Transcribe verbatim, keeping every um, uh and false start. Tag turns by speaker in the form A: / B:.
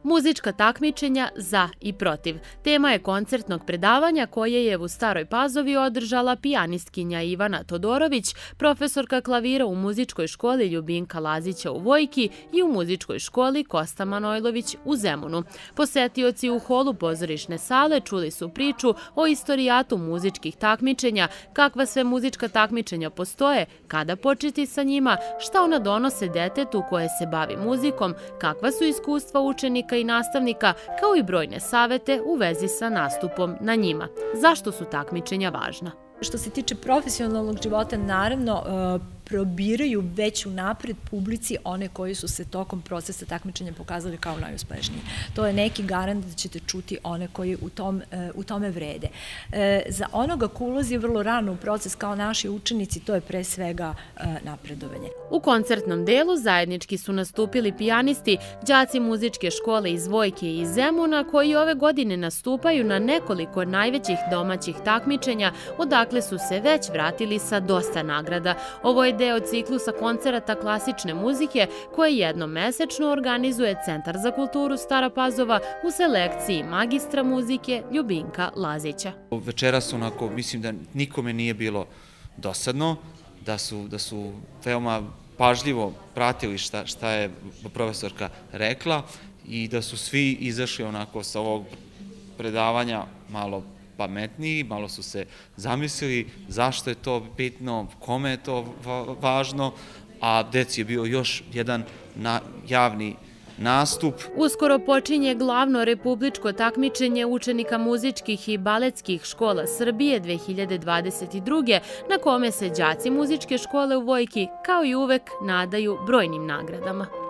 A: Muzička takmičenja za i protiv. Tema je koncertnog predavanja koje je u Staroj Pazovi održala pijanistkinja Ivana Todorović, profesorka klavira u muzičkoj školi Ljubinka Lazića u Vojki i u muzičkoj školi Kosta Manojlović u Zemunu. Posetioci u holu pozorišne sale čuli su priču o istorijatu muzičkih takmičenja, kakva sve muzička takmičenja postoje, kada početi sa njima, šta ona donose detetu koje se bavi muzikom, kakva su iskustva učenika i nastavnika, kao i brojne savete u vezi sa nastupom na njima. Zašto su takmičenja važna?
B: Što se tiče profesionalnog života, naravno, probiraju već unapred publici one koji su se tokom procesa takmičenja pokazali kao najuspešniji. To je neki garant da ćete čuti one koji u, tom, u tome vrede. Za onoga ko ulazi vrlo rano u proces kao naši učenici, to je pre svega napredovanje.
A: U koncertnom delu zajednički su nastupili pijanisti, đaci muzičke škole iz Vojke i iz Zemuna, koji ove godine nastupaju na nekoliko najvećih domaćih takmičenja, odakle su se već vratili sa dosta nagrada. Ovo je deo ciklusa koncerata klasične muzike koje jednom mesečno organizuje Centar za kulturu Stara Pazova u selekciji magistra muzike Ljubinka Lazića.
C: Večeras onako, mislim da nikome nije bilo dosadno, da su, da su veoma pažljivo pratili šta, šta je profesorka rekla i da su svi izašli onako sa ovog predavanja malo pametniji, malo su se zamislili zašto je to bitno, kome je to važno, a deci je bio još jedan javni nastup.
A: Uskoro počinje glavno republičko takmičenje učenika muzičkih i baletskih škola Srbije dve hiljade dvadeset druge. na kome se đaci muzičke škole u Vojki kao i uvek nadaju brojnim nagradama.